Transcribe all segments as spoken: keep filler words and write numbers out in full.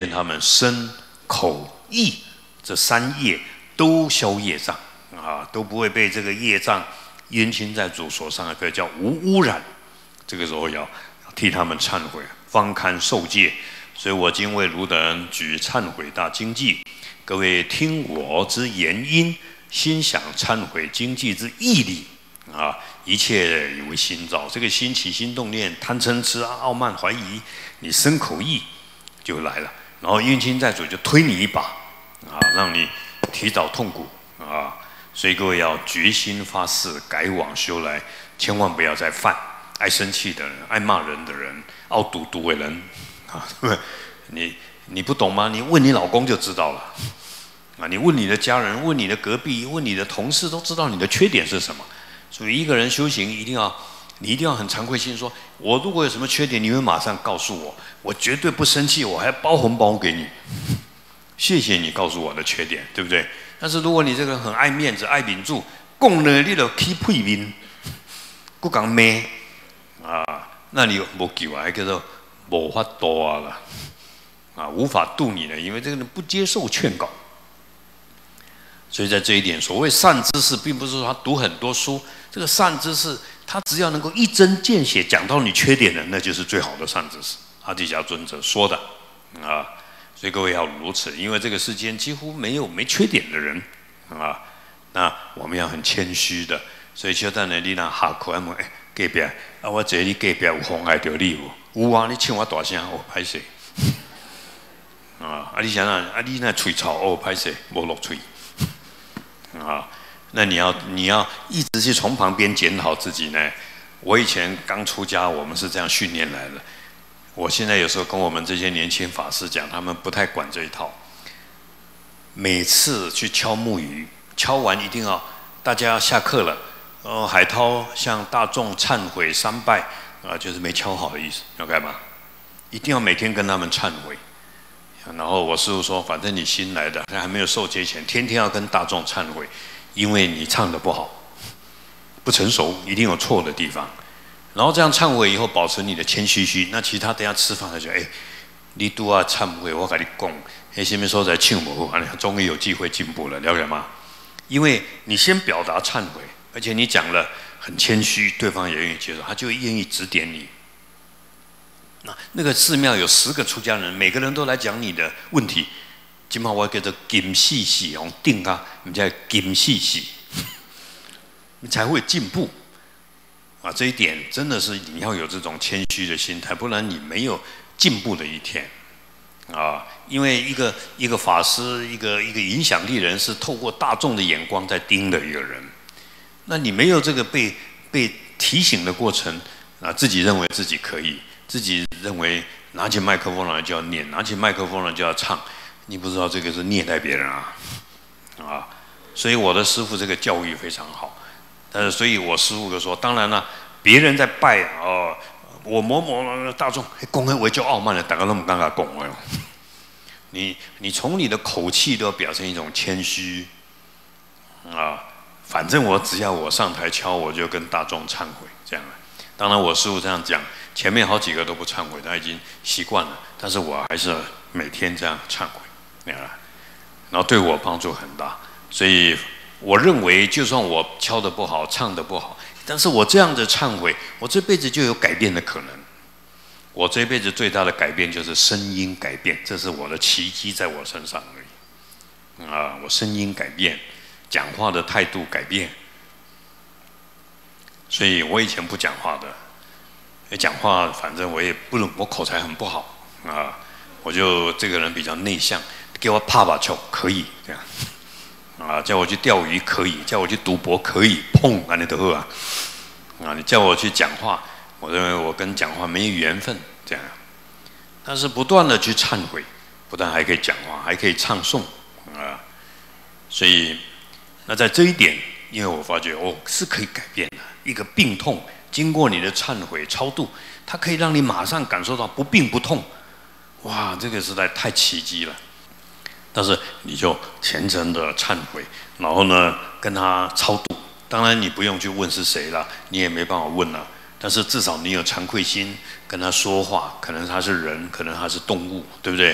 他们身、口、意这三业都消业障啊，都不会被这个业障冤亲债主所伤害，可以叫无污染。这个时候要替他们忏悔，方堪受戒。所以我今为汝等举忏悔大经济，各位听我之言音，心想忏悔经济之义理啊，一切以为心造。这个心起心动念、贪嗔痴、傲慢怀疑，你身口意就来了，然后冤亲债主就推你一把啊，让你提早痛苦啊。所以各位要决心发誓，改往修来，千万不要再犯爱生气的人、爱骂人的人、傲赌毒的人啊！你你不懂吗？你问你老公就知道了啊！你问你的家人、问你的隔壁、问你的同事，都知道你的缺点是什么。所以一个人修行一定要，你一定要很惭愧心说，我如果有什么缺点，你会马上告诉我，我绝对不生气，我还包红包给你。谢谢你告诉我的缺点，对不对？但是如果你这个人很爱面子、爱秉住，讲了你就起屁面，不讲咩啊？那你无救啊，还叫做无法度啊啦，啊，无法度你了，因为这个人不接受劝告。所以在这一点，所谓善知识，并不是说他读很多书，这个善知识，他只要能够一针见血讲到你缺点的，那就是最好的善知识。阿底峡尊者说的啊。所以各位要如此，因为这个世间几乎没有没缺点的人啊。那我们要很谦虚的，所以就等下你那下课问，哎，隔壁啊，我坐你隔壁有妨碍到你无？有啊，你唱我大声，哦，歹势啊！啊，你想想，啊，你那嘴臭，哦，歹势，无落嘴啊。那你要你要一直去从旁边检讨自己呢。我以前刚出家，我们是这样训练来的。我现在有时候跟我们这些年轻法师讲，他们不太管这一套。每次去敲木鱼，敲完一定要大家要下课了，哦，海涛向大众忏悔三拜啊，就是没敲好的意思，要干嘛？一定要每天跟他们忏悔。然后我师父说，反正你新来的，还没有受戒前，天天要跟大众忏悔，因为你唱得不好，不成熟，一定有错的地方。然后这样忏悔以后，保持你的谦虚虚。那其他等下吃饭他就哎，你都要忏悔，我跟你讲，哎，前面说在庆不好，终于有机会进步了，了解吗？因为你先表达忏悔，而且你讲了很谦虚，对方也愿意接受，他就愿意指点你。那那个寺庙有十个出家人，每个人都来讲你的问题。今嘛我叫做金细细用定啊，你叫金细细，你才会进步。啊，这一点真的是你要有这种谦虚的心态，不然你没有进步的一天啊！因为一个一个法师，一个一个影响力人，是透过大众的眼光在盯的一个人。那你没有这个被被提醒的过程啊，自己认为自己可以，自己认为拿起麦克风来就要念，拿起麦克风来就要唱，你不知道这个是虐待别人啊啊！所以我的师父这个教育非常好。呃，所以我师父就说，当然了，别人在拜哦，我某某大众讲的话就傲慢了，大家都不敢讲哦。你你从你的口气都要表现一种谦虚啊，反正我只要我上台敲，我就跟大众忏悔这样。当然我师父这样讲，前面好几个都不忏悔，他已经习惯了，但是我还是每天这样忏悔，啊，然后对我帮助很大，所以。我认为，就算我敲得不好，唱得不好，但是我这样的忏悔，我这辈子就有改变的可能。我这辈子最大的改变就是声音改变，这是我的奇迹在我身上而已。啊，我声音改变，讲话的态度改变。所以我以前不讲话的，讲话反正我也不能，我口才很不好啊，我就这个人比较内向，给我拍把球可以这样。啊，叫我去钓鱼可以，叫我去赌博可以，碰安尼都好啊！啊，你叫我去讲话，我认为我跟讲话没缘分，这样。但是不断的去忏悔，不但还可以讲话，还可以唱诵啊。所以，那在这一点，因为我发觉哦是可以改变的。一个病痛，经过你的忏悔超度，它可以让你马上感受到不病不痛。哇，这个实在太奇迹了。但是你就虔诚的忏悔，然后呢跟他超度。当然你不用去问是谁了，你也没办法问了。但是至少你有惭愧心跟他说话，可能他是人，可能他是动物，对不对？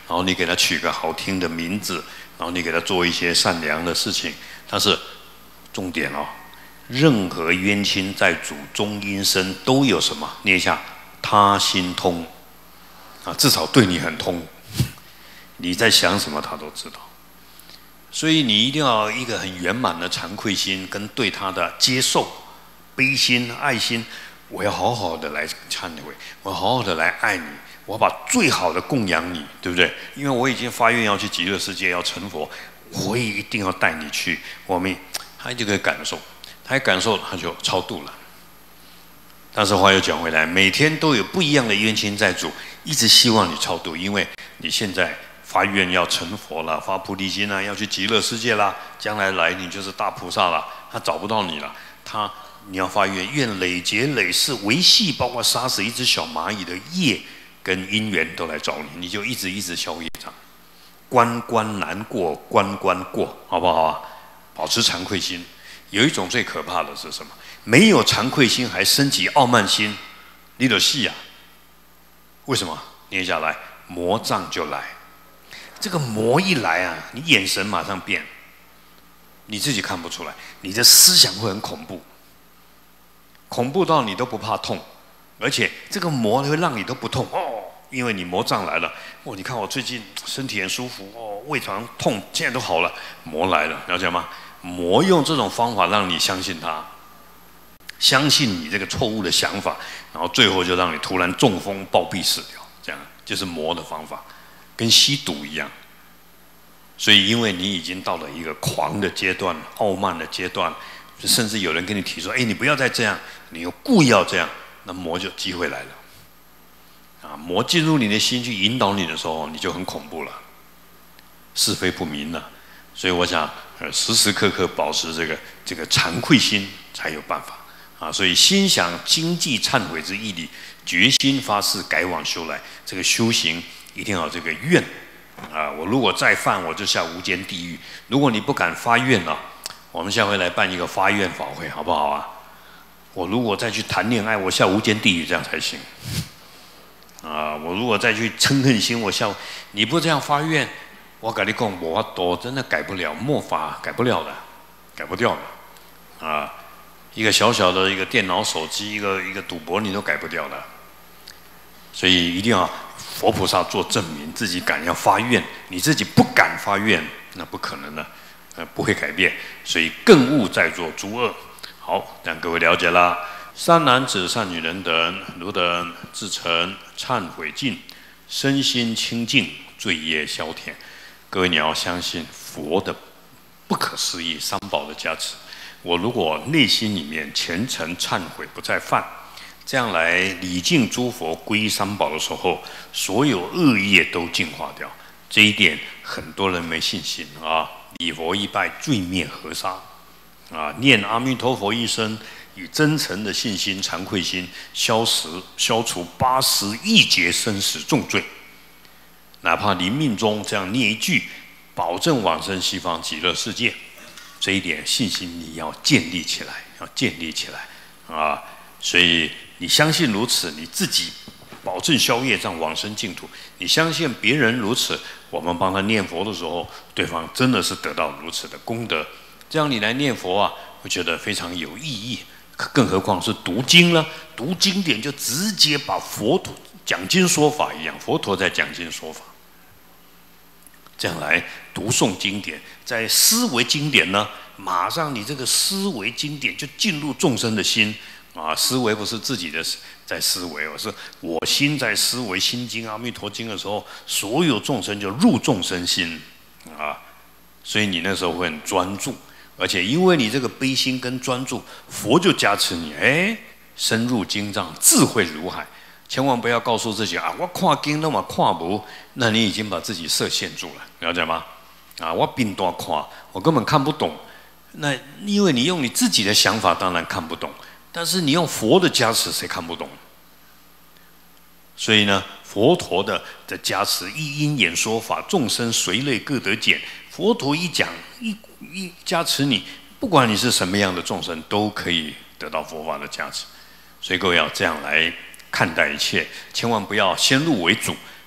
然后你给他取个好听的名字，然后你给他做一些善良的事情。但是重点哦，任何冤亲债主中阴身都有什么？念一下他心通啊，至少对你很通，你在想什么他都知道。所以你一定要一个很圆满的惭愧心，跟对他的接受、悲心、爱心。我要好好的来忏悔，我要好好的来爱你，我要把最好的供养你，对不对？因为我已经发愿要去极乐世界，要成佛，我也一定要带你去。我们他就可以感受，他一感受他就超度了。但是话又讲回来，每天都有不一样的冤亲债主，一直希望你超度，因为你现在发愿要成佛了，发菩提心啊，要去极乐世界啦，将来来你就是大菩萨了，他找不到你了，他。你要发愿，愿累劫累世维系，包括杀死一只小蚂蚁的业跟因缘都来找你，你就一直一直消业障，关关难过关关过，好不好啊？保持惭愧心。有一种最可怕的是什么？没有惭愧心还升起傲慢心，你的戏啊！为什么？念下来，魔障就来。这个魔一来啊，你眼神马上变，你自己看不出来，你的思想会很恐怖。恐怖到你都不怕痛，而且这个魔会让你都不痛哦，因为你魔障来了。哦，你看我最近身体很舒服哦，胃肠痛现在都好了，魔来了，了解吗？魔用这种方法让你相信他，相信你这个错误的想法，然后最后就让你突然中风暴毙死掉，这样就是魔的方法，跟吸毒一样。所以因为你已经到了一个狂的阶段、傲慢的阶段。甚至有人跟你提说：“哎，你不要再这样，你又故意要这样，那魔就机会来了。啊，魔进入你的心去引导你的时候，你就很恐怖了，是非不明了。所以我想，呃，时时刻刻保持这个这个惭愧心，才有办法啊。所以心想经济忏悔之毅力，决心发誓改往修来，这个修行一定要有这个愿啊。我如果再犯，我就下无间地狱。如果你不敢发愿啊。”我们下回来办一个发愿法会，好不好啊？我如果再去谈恋爱，我下无间地狱，这样才行。啊，我如果再去嗔恨心，我下，你不这样发愿，我跟你讲，我多真的改不了，末法改不了的，改不掉的。啊，一个小小的一个电脑、手机，一个一个赌博，你都改不掉的。所以一定要佛菩萨做证明，自己敢要发愿，你自己不敢发愿，那不可能的。呃，不会改变，所以更勿再做诸恶。好，让各位了解啦。善男子、善女人等，如等自诚忏悔尽，身心清净，罪业消填。各位你要相信佛的不可思议三宝的加持。我如果内心里面虔诚忏悔，不再犯，这样来礼敬诸佛、皈依三宝的时候，所有恶业都净化掉。这一点很多人没信心啊。礼佛一拜，罪灭河沙，啊！念阿弥陀佛一声，以真诚的信心、惭愧心，消除消除八十亿劫生死重罪。哪怕临命中这样念一句，保证往生西方极乐世界。这一点信心你要建立起来，要建立起来啊！所以你相信如此，你自己保证消业障往生净土。你相信别人如此，我们帮他念佛的时候，对方真的是得到如此的功德。这样你来念佛啊，会觉得非常有意义。更何况是读经了，读经典就直接把佛陀讲经说法一样，佛陀在讲经说法。这样来读诵经典，在思维经典呢，马上你这个思维经典就进入众生的心。啊，思维不是自己的在思维，而是我心在思维《心经》《阿弥陀经》的时候，所有众生就入众生心啊，所以你那时候会很专注，而且因为你这个悲心跟专注，佛就加持你，哎，深入经藏，智慧如海。千万不要告诉自己啊，我看经那么看不，那你已经把自己设限住了，了解吗？啊，我并多看，我根本看不懂。那因为你用你自己的想法，当然看不懂。但是你用佛的加持，谁看不懂？所以呢，佛陀的的加持，一因演说法，众生随类各得减。佛陀一讲，一一加持你，不管你是什么样的众生，都可以得到佛法的加持。所以各位要这样来看待一切，千万不要先入为主，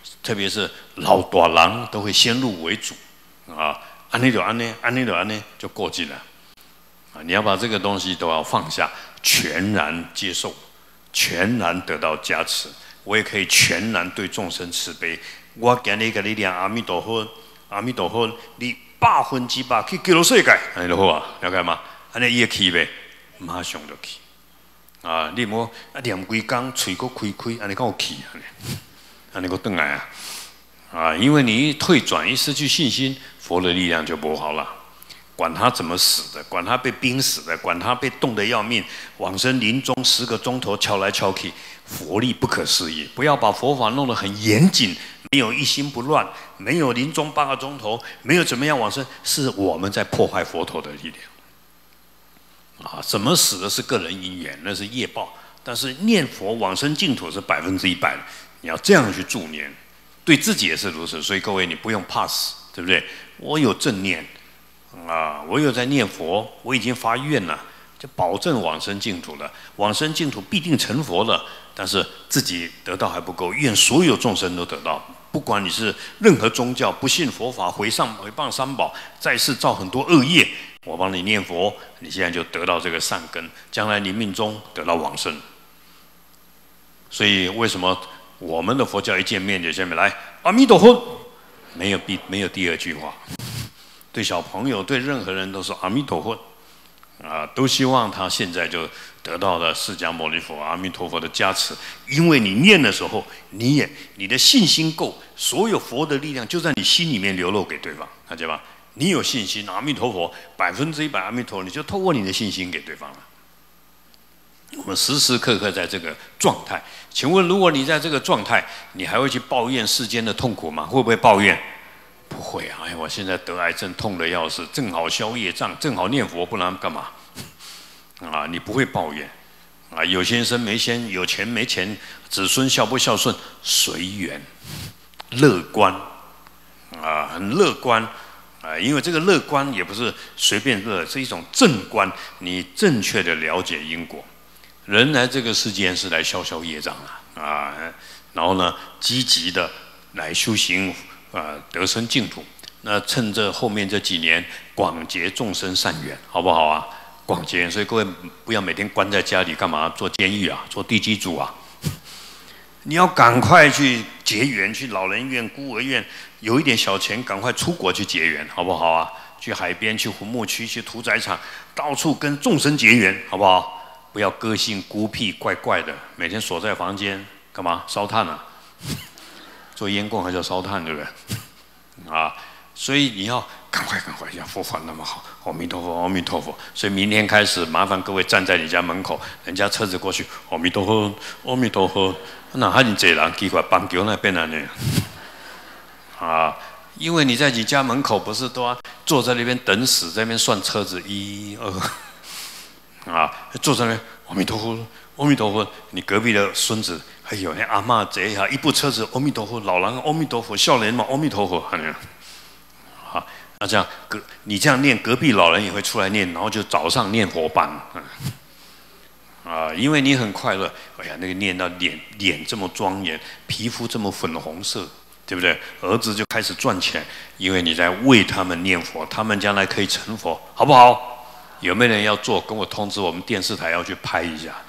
特别是老大人都会先入为主啊，安尼就安尼，安尼就安尼就过去了啊！你要把这个东西都要放下，全然接受，全然得到加持。我也可以全然对众生慈悲。我今日给你念阿弥陀佛，阿弥陀佛，你百分之百去极乐世界，安尼就好啊，了解吗？安尼伊会去呗，马上就去啊！你莫啊念几工，嘴阁开开，安尼敢有去安尼？安尼阁转来啊！啊，因为你一退转，一失去信心，佛的力量就不好了。管他怎么死的，管他被冰死的，管他被冻得要命，往生临终十个钟头敲来敲去，佛力不可思议。不要把佛法弄得很严谨，没有一心不乱，没有临终八个钟头，没有怎么样往生，是我们在破坏佛陀的力量。啊，怎么死的是个人因缘，那是业报。但是念佛往生净土是百分之一百的，你要这样去助念，对自己也是如此。所以各位，你不用怕死，对不对？我有正念。啊，我有在念佛，我已经发愿了，就保证往生净土了。往生净土必定成佛了，但是自己得到还不够，愿所有众生都得到。不管你是任何宗教，不信佛法，毁上毁谤三宝，在世造很多恶业，我帮你念佛，你现在就得到这个善根，将来你命中得到往生。所以为什么我们的佛教一见面就下面来阿弥陀佛，没有第没有第二句话。对小朋友，对任何人都是阿弥陀佛，啊，都希望他现在就得到了释迦牟尼佛、阿弥陀佛的加持。因为你念的时候，你也你的信心够，所有佛的力量就在你心里面流露给对方，了解吧？你有信心，阿弥陀佛，百分之一百阿弥陀佛，你就透过你的信心给对方了。我们时时刻刻在这个状态。请问，如果你在这个状态，你还会去抱怨世间的痛苦吗？会不会抱怨？不会啊！哎，我现在得癌症，痛得要死，正好消业障，正好念佛，不然干嘛？啊，你不会抱怨啊？有先生没先，有钱没钱，子孙孝不孝顺，随缘，乐观啊，很乐观啊！因为这个乐观也不是随便乐，是一种正观，你正确的了解因果。人来这个世间是来消消业障啊啊！然后呢，积极的来修行。啊，得生净土。那趁着后面这几年，广结众生善缘，好不好啊？广结，所以各位不要每天关在家里，干嘛做监狱啊，做地基主啊？你要赶快去结缘，去老人院、孤儿院，有一点小钱，赶快出国去结缘，好不好啊？去海边、去湖木区、去屠宰场，到处跟众生结缘，好不好？不要个性孤僻、怪怪的，每天锁在房间干嘛？烧炭啊？做烟供还叫烧炭，对不对？啊，所以你要赶快赶快，像佛法那么好，阿弥陀佛，阿弥陀佛。所以明天开始，麻烦各位站在你家门口，人家车子过去，阿弥陀佛，阿弥陀佛。那还你这人奇怪，帮球那边呢？啊，因为你在你家门口不是都要坐在那边等死，在那边算车子，一二，啊，坐在那边，阿弥陀佛，阿弥陀佛。你隔壁的孙子。哎呦，那阿嬷这一下一部车子，阿弥陀佛，老人阿弥陀佛，少年嘛阿弥陀佛，好，那这样隔你这样念，隔壁老人也会出来念，然后就早上念佛班，啊，因为你很快乐，哎呀，那个念到脸脸这么庄严，皮肤这么粉红色，对不对？儿子就开始赚钱，因为你在为他们念佛，他们将来可以成佛，好不好？有没有人要做？跟我通知，我们电视台要去拍一下。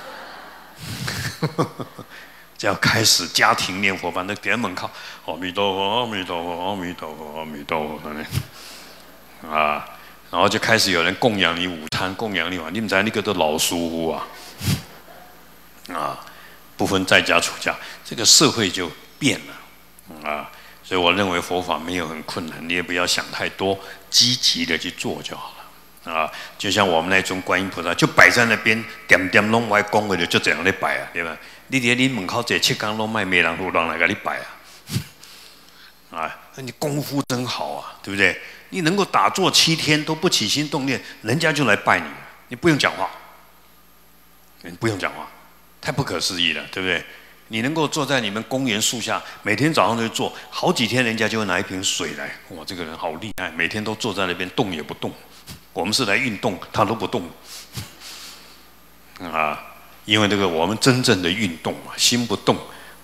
就要开始家庭念佛班，那点门靠，阿弥陀佛，阿弥陀佛，阿弥陀佛，阿弥陀佛，啊，然后就开始有人供养你午餐，供养你晚，你们在那个都老疏忽啊，啊，不分在家出家，这个社会就变了啊，所以我认为佛法没有很困难，你也不要想太多，积极的去做就好了。啊，就像我们那尊观音菩萨，就摆在那边，点点拢歪讲的，就这样来摆啊，对吧？你伫你门口这七天拢卖，没人有人来给你摆啊！啊，你功夫真好啊，对不对？你能够打坐七天都不起心动念，人家就来拜你，你不用讲话，你不用讲话，太不可思议了，对不对？你能够坐在你们公园树下，每天早上就坐，好几天人家就会拿一瓶水来，哇，这个人好厉害，每天都坐在那边动也不动。我们是来运动，他都不动啊，因为这个我们真正的运动嘛，心不动，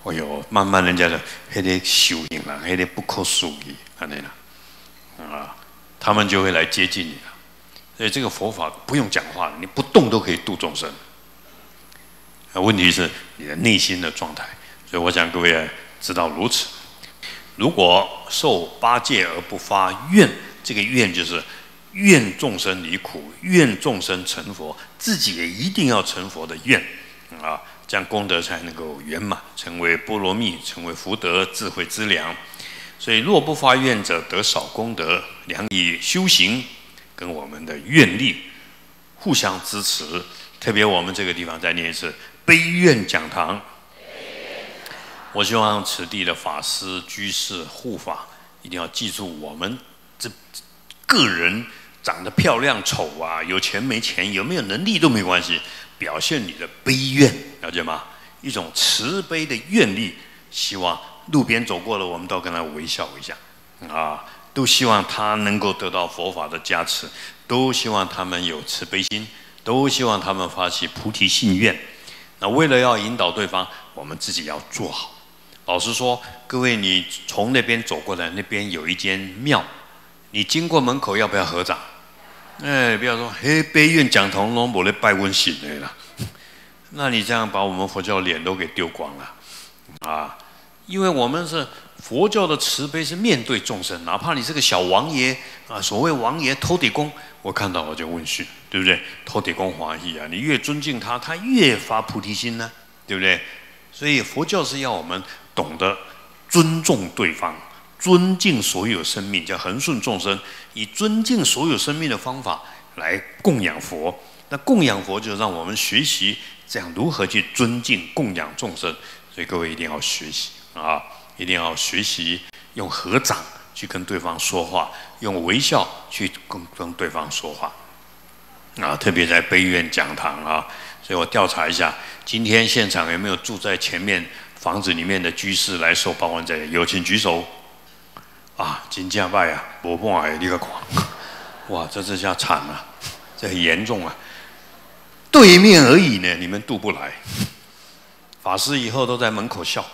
哎呦，慢慢人家的那些修行人，那些不可思议，安尼啦，啊，他们就会来接近你了。所以这个佛法不用讲话，你不动都可以度众生。问题是你的内心的状态。所以我想各位知道如此。如果受八戒而不发愿，这个愿就是愿众生离苦，愿众生成佛，自己也一定要成佛的愿啊，这样功德才能够圆满，成为波罗蜜，成为福德智慧之粮。所以若不发愿者，得少功德。良以修行跟我们的愿力互相支持。特别我们这个地方再念一次悲愿讲堂。我希望此地的法师、居士、护法一定要记住，我们这个人长得漂亮、丑啊，有钱没钱，有没有能力都没关系，表现你的悲愿，了解吗？一种慈悲的愿力，希望路边走过了，我们都跟他微笑一下，啊，都希望他能够得到佛法的加持，都希望他们有慈悲心，都希望他们发起菩提信愿。那为了要引导对方，我们自己要做好。老实说，各位，你从那边走过来，那边有一间庙，你经过门口要不要合掌？哎，不要说嘿，悲愿讲堂拢无咧拜温信的啦，那你这样把我们佛教脸都给丢光了啊！因为我们是佛教的慈悲，是面对众生，哪怕你是个小王爷啊，所谓王爷土地公，我看到我就问讯，对不对？土地公欢喜啊，你越尊敬他，他越发菩提心呢，对不对？所以佛教是要我们懂得尊重对方，尊敬所有生命，叫恒顺众生，以尊敬所有生命的方法来供养佛。那供养佛就让我们学习这样如何去尊敬供养众生。所以各位一定要学习啊，一定要学习用合掌去跟对方说话，用微笑去跟跟对方说话啊。特别在悲愿讲堂啊，所以我调查一下，今天现场有没有住在前面房子里面的居士来受八关斋戒？有请举手。啊，真正歹啊，无半个你个看，哇，这这下惨了，这很严重啊！对面而已呢，你们渡不来。法师以后都在门口笑，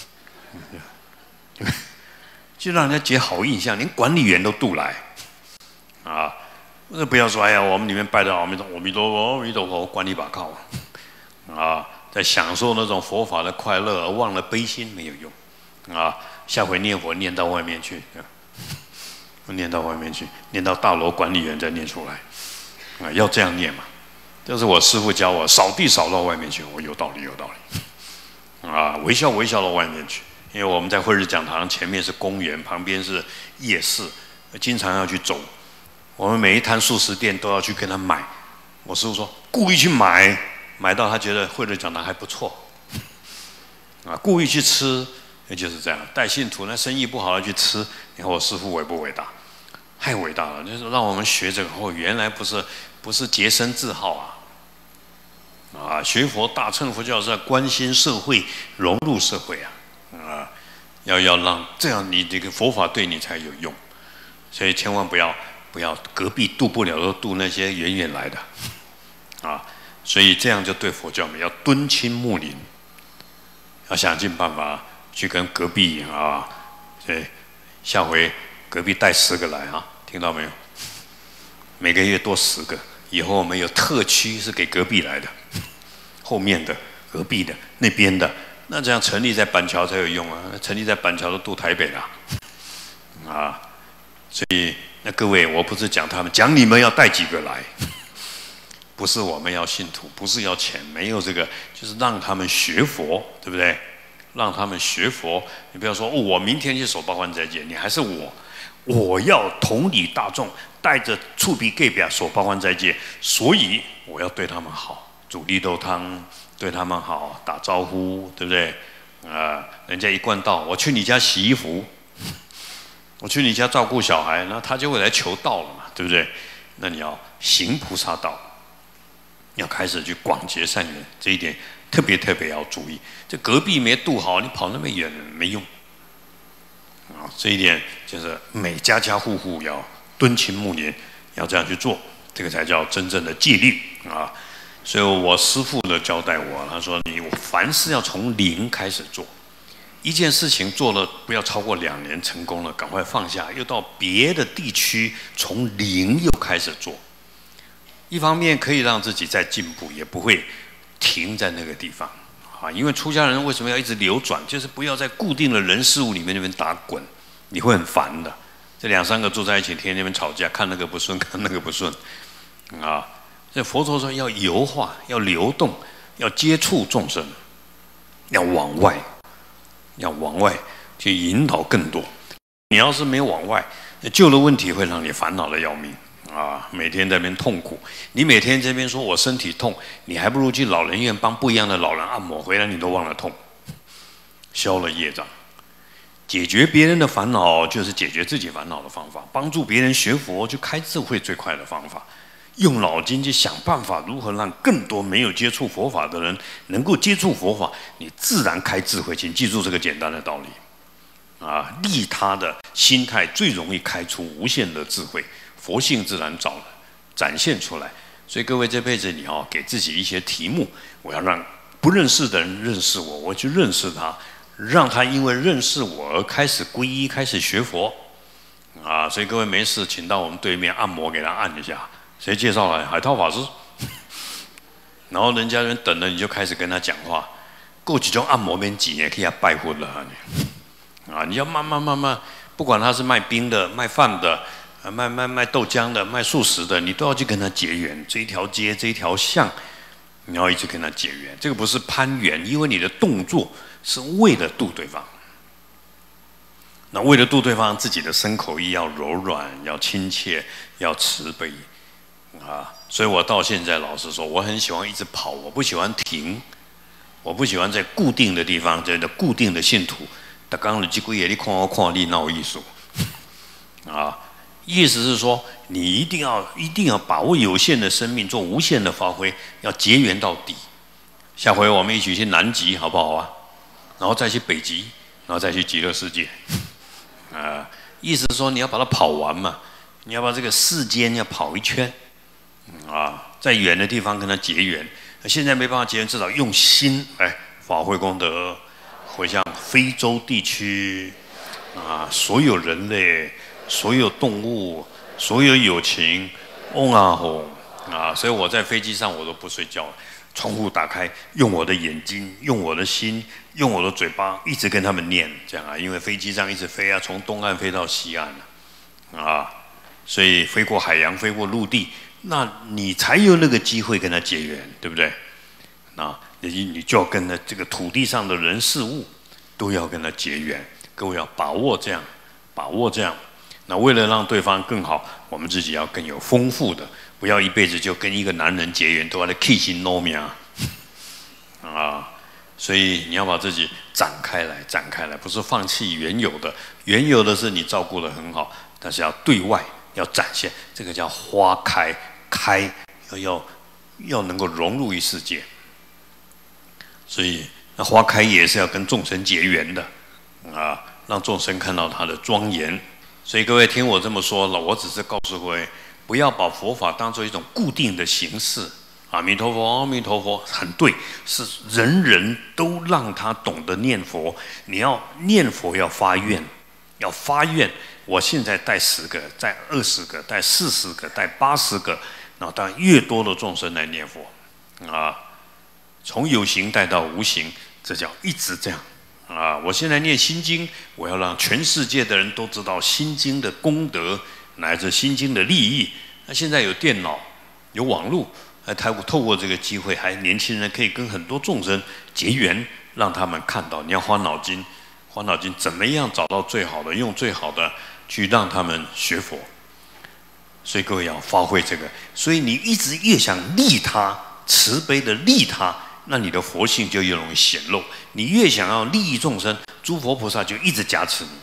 就让人家结好印象，连管理员都渡来啊！那不要说哎呀，我们里面拜的阿弥陀阿弥陀佛，阿弥陀佛，管你把靠啊！在享受那种佛法的快乐，而忘了悲心没有用啊！下回念佛念到外面去，念到外面去，念到大楼管理员再念出来啊！要这样念嘛？这是我师父教我，扫地扫到外面去，我有道理，有道理啊！微笑微笑到外面去，因为我们在慧日讲堂前面是公园，旁边是夜市，经常要去走。我们每一摊素食店都要去跟他买。我师父说，故意去买，买到他觉得慧日讲堂还不错，啊，故意去吃。也就是这样，带信徒那生意不好的去吃，你看我师父伟不伟大？太伟大了！就是让我们学这个，哦，原来不是不是洁身自好啊！啊，学佛大乘佛教是要关心社会，融入社会啊！啊，要要让这样你这个佛法对你才有用，所以千万不要不要隔壁渡不了，都渡那些远远来的啊！所以这样就对佛教我们要敦亲睦邻，要想尽办法。去跟隔壁啊，对，下回隔壁带十个来啊，听到没有？每个月多十个，以后我们有特区是给隔壁来的，后面的、隔壁的、那边的，那这样成立在板桥才有用啊！成立在板桥都渡台北啦，啊，所以那各位，我不是讲他们，讲你们要带几个来，不是我们要信徒，不是要钱，没有这个，就是让他们学佛，对不对？让他们学佛，你不要说、哦、我明天去守八关斋戒，你还是我，我要同理大众，带着触鼻盖表守八关斋戒，所以我要对他们好，煮绿豆汤，对他们好，打招呼，对不对？啊、呃，人家一贯道，我去你家洗衣服，我去你家照顾小孩，那他就会来求道了嘛，对不对？那你要行菩萨道，要开始去广结善缘，这一点特别特别要注意。这隔壁没渡好，你跑那么远没用啊！这一点就是每家家户户要敦亲睦邻，要这样去做，这个才叫真正的戒律啊！所以我师父的交代我，他说你凡事要从零开始做， 一件事情做了不要超过两年，成功了赶快放下，又到别的地区从零又开始做。一方面可以让自己再进步，也不会停在那个地方啊。因为出家人为什么要一直流转？就是不要在固定的人事物里面那边打滚，你会很烦的。这两三个住在一起，天天那边吵架，看那个不顺，看那个不顺啊。所以佛陀说要游化，要流动，要接触众生，要往外，要往外去引导更多。你要是没有往外，旧的问题会让你烦恼的要命啊！每天在那边痛苦，你每天这边说我身体痛，你还不如去老人院帮不一样的老人按摩，回来你都忘了痛，消了业障。解决别人的烦恼就是解决自己烦恼的方法，帮助别人学佛就开智慧最快的方法。用脑筋去想办法如何让更多没有接触佛法的人能够接触佛法，你自然开智慧。请记住这个简单的道理啊！利他的心态最容易开出无限的智慧，佛性自然早了展现出来。所以各位这辈子你要给自己一些题目，我要让不认识的人认识我，我去认识他，让他因为认识我而开始皈依，开始学佛啊！所以各位没事请到我们对面按摩，给他按一下。谁介绍来？海涛法师。然后人家人等了，你就开始跟他讲话。过几种按摩边几年可以要拜婚了啊！你要慢慢慢慢，不管他是卖冰的、卖饭的、卖卖卖豆浆的、卖素食的，你都要去跟他结缘。这一条街、这一条巷，你要一直跟他结缘。这个不是攀缘，因为你的动作是为了度对方。那为了度对方，自己的身口意要柔软，要亲切，要慈悲。啊，所以我到现在老实说，我很喜欢一直跑，我不喜欢停，我不喜欢在固定的地方，在固定的信徒。他刚刚这几页，你看我看你，哪有艺术？啊，意思是说，你一定要一定要把握有限的生命，做无限的发挥，要结缘到底。下回我们一起去南极，好不好啊？然后再去北极，然后再去极乐世界。啊，意思是说，你要把它跑完嘛，你要把这个世间要跑一圈。啊，在远的地方跟他结缘，现在没办法结缘，至少用心哎，法会功德回向非洲地区啊，所有人类、所有动物、所有有情，嗡啊吼啊！所以我在飞机上我都不睡觉，窗户打开，用我的眼睛、用我的心、用我的嘴巴，一直跟他们念这样啊，因为飞机上一直飞啊，从东岸飞到西岸啊，所以飞过海洋，飞过陆地。那你才有那个机会跟他结缘，对不对？那你你就要跟他这个土地上的人事物都要跟他结缘。各位要把握这样，把握这样。那为了让对方更好，我们自己要更有丰富的，不要一辈子就跟一个男人结缘，都要来 kiss no me 啊！所以你要把自己展开来，展开来，不是放弃原有的，原有的是你照顾得很好，但是要对外要展现，这个叫花开。开要要要能够融入于世界，所以那花开也是要跟众生结缘的啊，让众生看到它的庄严。所以各位听我这么说了，我只是告诉各位，不要把佛法当作一种固定的形式。阿弥陀佛，阿弥陀佛，很对，是人人都让他懂得念佛。你要念佛要发愿，要发愿。我现在带十个，带二十个，带四十个，带八十个，然后当然越多的众生来念佛，啊，从有形带到无形，这叫一直这样，啊，我现在念心经，我要让全世界的人都知道心经的功德，乃至心经的利益。那现在有电脑，有网络，还透过透过这个机会，还年轻人可以跟很多众生结缘，让他们看到。你要花脑筋，花脑筋怎么样找到最好的，用最好的。去让他们学佛，所以各位要发挥这个。所以你一直越想利他，慈悲的利他，那你的佛性就越容易显露。你越想要利益众生，诸佛菩萨就一直加持你。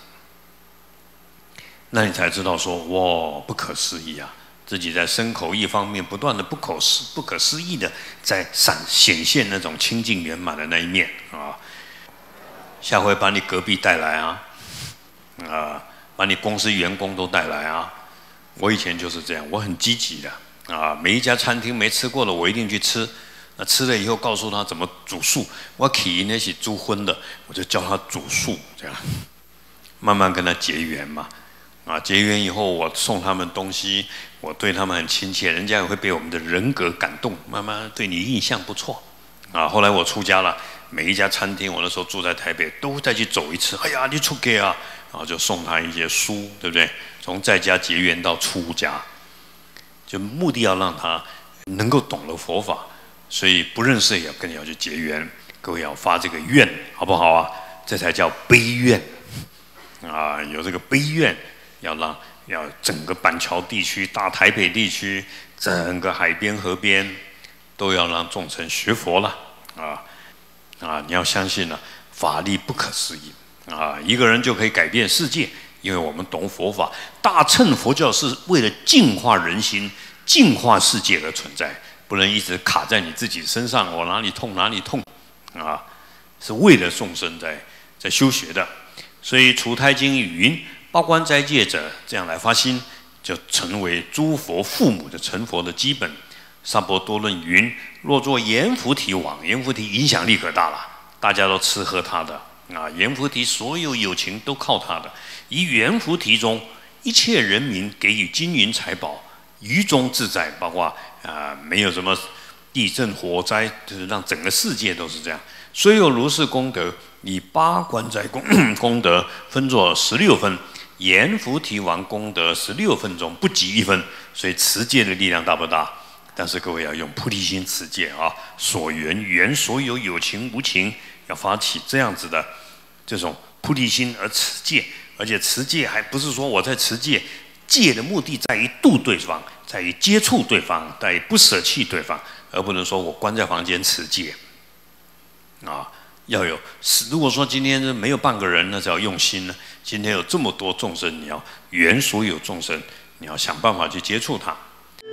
那你才知道说，哇，不可思议啊！自己在身口意方面不断的不可思不可思议的在闪显现那种清净圆满的那一面啊。下回把你隔壁带来啊，啊。把你公司员工都带来啊！我以前就是这样，我很积极的啊。每一家餐厅没吃过的，我一定去吃那吃了以后告诉他怎么煮素，我起那是煮荤的，我就教他煮素，这样慢慢跟他结缘嘛。啊，结缘以后，我送他们东西，我对他们很亲切，人家也会被我们的人格感动，慢慢对你印象不错。啊，后来我出家了，每一家餐厅，我那时候住在台北，都再去走一次。哎呀，你出家啊，然后就送他一些书，对不对？从在家结缘到出家，就目的要让他能够懂了佛法，所以不认识也要跟你要去结缘，各位要发这个愿，好不好啊？这才叫悲愿啊！有这个悲愿。要让要整个板桥地区、大台北地区、整个海边、河边，都要让众生学佛了啊啊！你要相信呢、啊，法力不可思议啊！一个人就可以改变世界，因为我们懂佛法。大乘佛教是为了净化人心、净化世界而存在，不能一直卡在你自己身上。我哪里痛哪里痛啊！是为了众生在在修学的。所以《除胎经》云。报观斋戒者这样来发心，就成为诸佛父母的成佛的基本。萨婆多论云：若作阎浮提王，阎浮提影响力可大了，大家都吃喝他的啊。阎浮提所有有情都靠他的。以阎浮提中一切人民给予金银财宝，于中自在，包括啊没有什么地震火灾，就是让整个世界都是这样。虽有如是功德，以八关斋功功德分作十六分。阎浮提王功德十六分中不及一分，所以持戒的力量大不大？但是各位要用菩提心持戒啊，所缘缘所有有情无情，要发起这样子的这种菩提心而持戒，而且持戒还不是说我在持戒，戒的目的在于度对方，在于接触对方，在于不舍弃对方，而不能说我关在房间持戒啊。要有，如果说今天没有半个人，那就要用心了。今天有这么多众生，你要缘所有众生，你要想办法去接触他。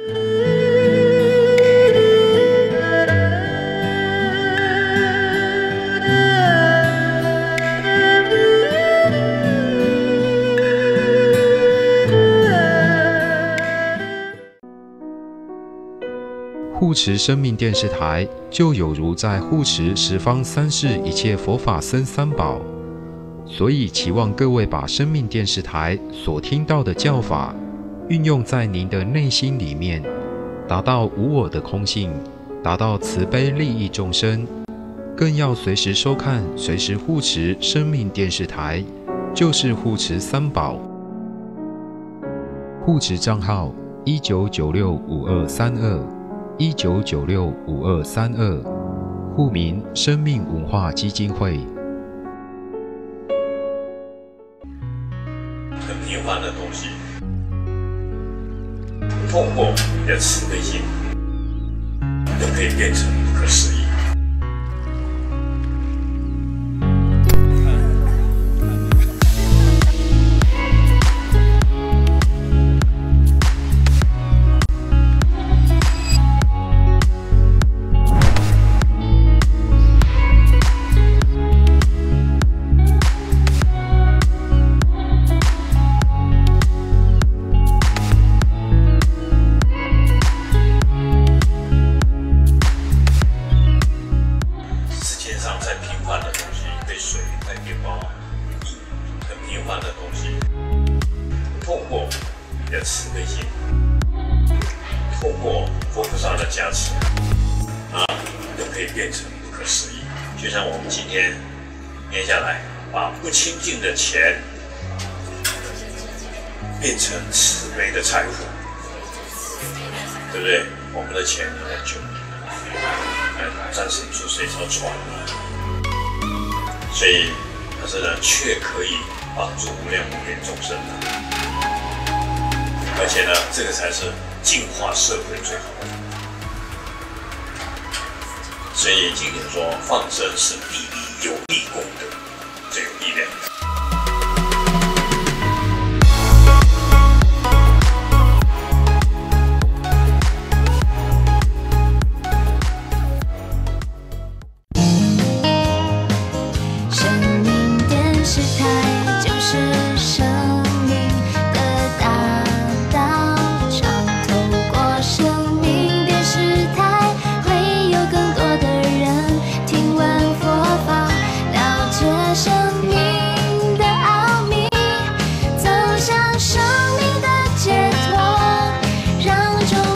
护持生命电视台，就有如在护持十方三世一切佛法僧三宝，所以期望各位把生命电视台所听到的教法，运用在您的内心里面，达到无我的空性，达到慈悲利益众生，更要随时收看、随时护持生命电视台，就是护持三宝。护持账号：一九九六五二三二。一九九六五二三二，户名生命文化基金会。 很平凡的东西，透过你的慈悲心，就可以变成不可思议。透过你的慈悲心，透过佛菩萨的加持，啊，都可以变成不可思议。就像我们今天念下来，把不清净的钱变成慈悲的财富，对不对？我们的钱很久，暂时出是一艘船，所以但是呢，却可以帮助无量无边众生的。而且呢，这个才是净化社会最好的。所以经典说，放生是第一有力功德，最有力量。